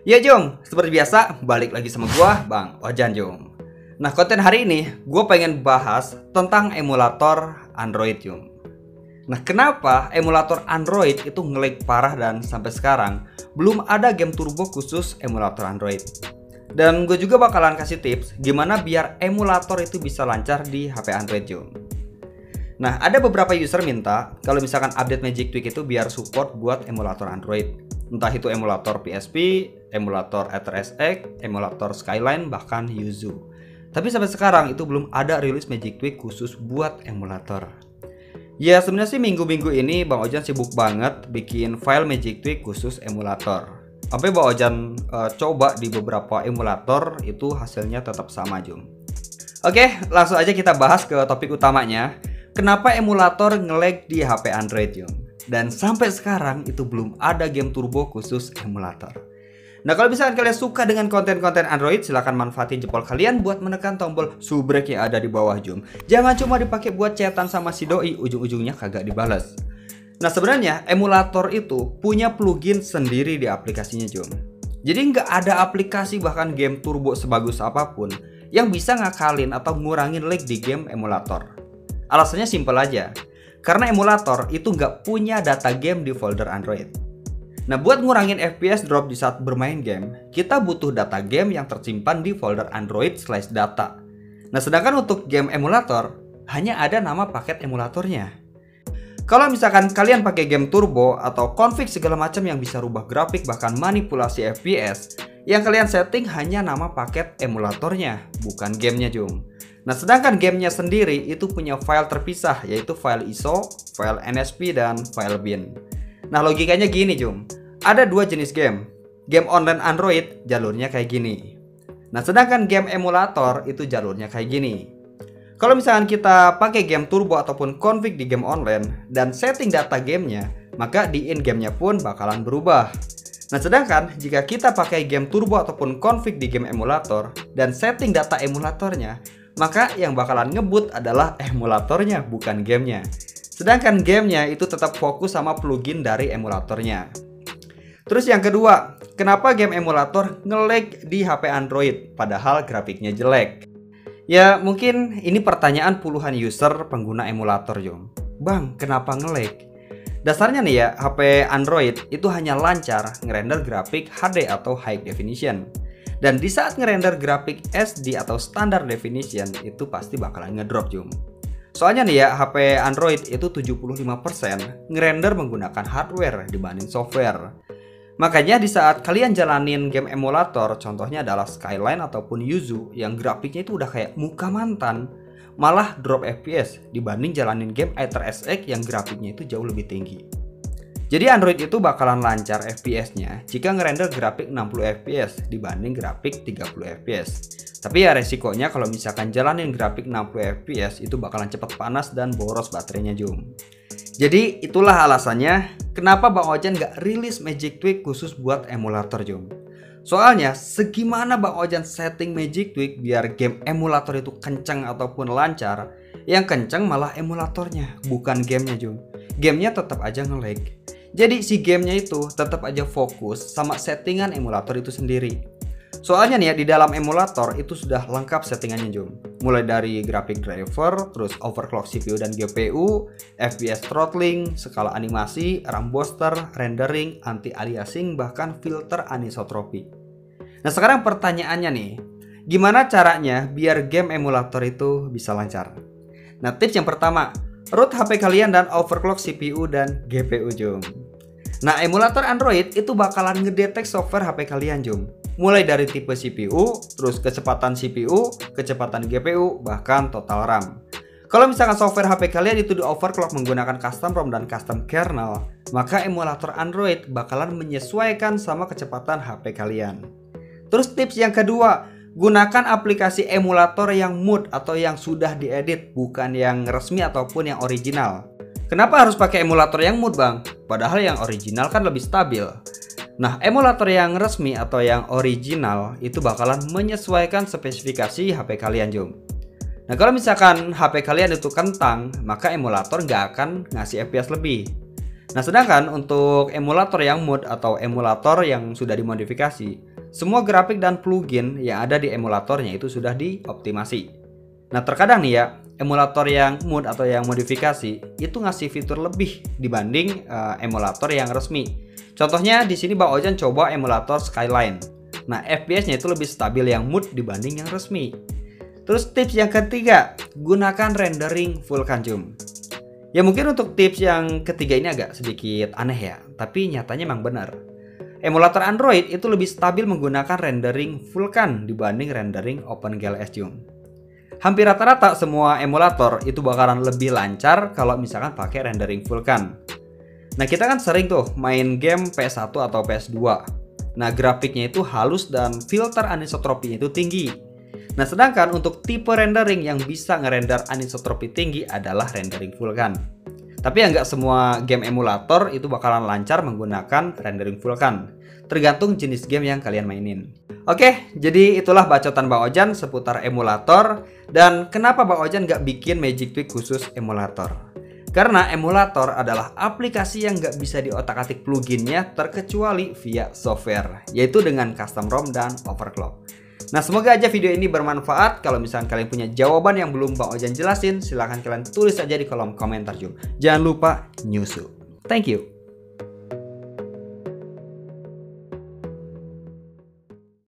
Ya Jom, seperti biasa balik lagi sama gua Bang Ojan Jom. Nah konten hari ini gue pengen bahas tentang emulator Android Jom. Nah kenapa emulator Android itu nge-lag parah dan sampai sekarang belum ada game turbo khusus emulator Android. Dan gue juga bakalan kasih tips gimana biar emulator itu bisa lancar di HP Android Jom. Nah ada beberapa user minta kalau misalkan update Magic Tweak itu biar support buat emulator Android. Entah itu emulator PSP, emulator AetherSX, emulator Skyline, bahkan Yuzu. Tapi sampai sekarang itu belum ada rilis Magic Tweak khusus buat emulator. Ya sebenarnya sih minggu-minggu ini Bang Ojan sibuk banget bikin file Magic Tweak khusus emulator. Sampai Bang Ojan coba di beberapa emulator itu hasilnya tetap sama Jom. Oke, langsung aja kita bahas ke topik utamanya. Kenapa emulator nge-lag di HP Android Jom? Dan sampai sekarang itu belum ada game turbo khusus emulator. Nah kalau misalkan kalian suka dengan konten-konten Android, silahkan manfaatin jempol kalian buat menekan tombol subrek yang ada di bawah Jom. Jangan cuma dipakai buat chatan sama si doi, ujung-ujungnya kagak dibales. Nah sebenarnya emulator itu punya plugin sendiri di aplikasinya Jom. Jadi nggak ada aplikasi bahkan game turbo sebagus apapun yang bisa ngakalin atau ngurangin lag di game emulator. Alasannya simpel aja. Karena emulator itu nggak punya data game di folder Android. Nah buat ngurangin FPS drop di saat bermain game, kita butuh data game yang tersimpan di folder Android/data. Nah sedangkan untuk game emulator, hanya ada nama paket emulatornya. Kalau misalkan kalian pakai game turbo atau config segala macam yang bisa rubah grafik bahkan manipulasi FPS, yang kalian setting hanya nama paket emulatornya, bukan gamenya Jom. Nah sedangkan gamenya sendiri itu punya file terpisah, yaitu file ISO, file NSP, dan file bin. Nah logikanya gini Jom, ada dua jenis game. Game online Android jalurnya kayak gini. Nah sedangkan game emulator itu jalurnya kayak gini. Kalau misalkan kita pakai game turbo ataupun config di game online dan setting data gamenya, maka di in gamenya pun bakalan berubah. Nah sedangkan jika kita pakai game turbo ataupun config di game emulator dan setting data emulatornya, maka yang bakalan ngebut adalah emulatornya, bukan gamenya. Sedangkan gamenya itu tetap fokus sama plugin dari emulatornya. Terus yang kedua, kenapa game emulator nge-lag di HP Android padahal grafiknya jelek? Ya mungkin ini pertanyaan puluhan user pengguna emulator Jom. Bang, kenapa nge-lag? Dasarnya nih ya, HP Android itu hanya lancar ngerender grafik HD atau high definition. Dan di saat ngerender grafik SD atau standar definition itu pasti bakalan ngedrop Jom. Soalnya nih ya, HP Android itu 75% ngerender menggunakan hardware dibanding software. Makanya di saat kalian jalanin game emulator, contohnya adalah Skyline ataupun Yuzu yang grafiknya itu udah kayak muka mantan, malah drop FPS dibanding jalanin game AetherSX yang grafiknya itu jauh lebih tinggi. Jadi Android itu bakalan lancar FPS-nya jika ngerender grafik 60 FPS dibanding grafik 30 FPS. Tapi ya resikonya kalau misalkan jalanin grafik 60 FPS itu bakalan cepat panas dan boros baterainya Jom. Jadi itulah alasannya kenapa Bang Ojan nggak rilis Magic Tweak khusus buat emulator Jom. Soalnya segimana Bang Ojan setting Magic Tweak biar game emulator itu kenceng ataupun lancar, yang kenceng malah emulatornya, bukan gamenya Jom. Gamenya tetap aja nge-lag. Jadi si gamenya itu tetap aja fokus sama settingan emulator itu sendiri. Soalnya nih ya, di dalam emulator itu sudah lengkap settingannya Jom. Mulai dari graphic driver, terus overclock CPU dan GPU, FPS throttling, skala animasi, RAM booster, rendering, anti-aliasing, bahkan filter anisotropi. Nah sekarang pertanyaannya nih, gimana caranya biar game emulator itu bisa lancar? Nah tips yang pertama, root HP kalian dan overclock CPU dan GPU Jom. Nah emulator Android itu bakalan ngedetek software HP kalian Jom. Mulai dari tipe CPU, terus kecepatan CPU, kecepatan GPU, bahkan total RAM. Kalau misalkan software HP kalian itu di overclock menggunakan custom ROM dan custom kernel, maka emulator Android bakalan menyesuaikan sama kecepatan HP kalian. Terus tips yang kedua, gunakan aplikasi emulator yang mood atau yang sudah diedit, bukan yang resmi ataupun yang original. Kenapa harus pakai emulator yang mood Bang? Padahal yang original kan lebih stabil. Nah emulator yang resmi atau yang original itu bakalan menyesuaikan spesifikasi HP kalian Jom. Nah kalau misalkan HP kalian itu kentang, maka emulator nggak akan ngasih FPS lebih. Nah sedangkan untuk emulator yang mood atau emulator yang sudah dimodifikasi, semua grafik dan plugin yang ada di emulatornya itu sudah dioptimasi. Nah, terkadang nih ya, emulator yang mod atau yang modifikasi itu ngasih fitur lebih dibanding emulator yang resmi. Contohnya di sini Bang Ojan coba emulator Skyline. Nah, FPS-nya itu lebih stabil yang mod dibanding yang resmi. Terus tips yang ketiga, gunakan rendering Vulkan Jom. Ya mungkin untuk tips yang ketiga ini agak sedikit aneh ya, tapi nyatanya memang benar. Emulator Android itu lebih stabil menggunakan rendering Vulkan dibanding rendering OpenGLS Jom. Hampir rata-rata semua emulator itu bakalan lebih lancar kalau misalkan pakai rendering Vulkan. Nah, kita kan sering tuh main game PS1 atau PS2. Nah, grafiknya itu halus dan filter anisotropinya itu tinggi. Nah, sedangkan untuk tipe rendering yang bisa ngerender anisotropi tinggi adalah rendering Vulkan. Tapi ya nggak semua game emulator itu bakalan lancar menggunakan rendering Vulkan. Tergantung jenis game yang kalian mainin. Oke, jadi itulah bacotan Bang Ojan seputar emulator. Dan kenapa Bang Ojan nggak bikin Magic Tweak khusus emulator? Karena emulator adalah aplikasi yang nggak bisa diotak-atik pluginnya terkecuali via software, yaitu dengan custom ROM dan overclock. Nah, semoga aja video ini bermanfaat. Kalau misalkan kalian punya jawaban yang belum Bang Ojan jelasin, silahkan kalian tulis aja di kolom komentar juga. Jangan lupa nyusu. Thank you.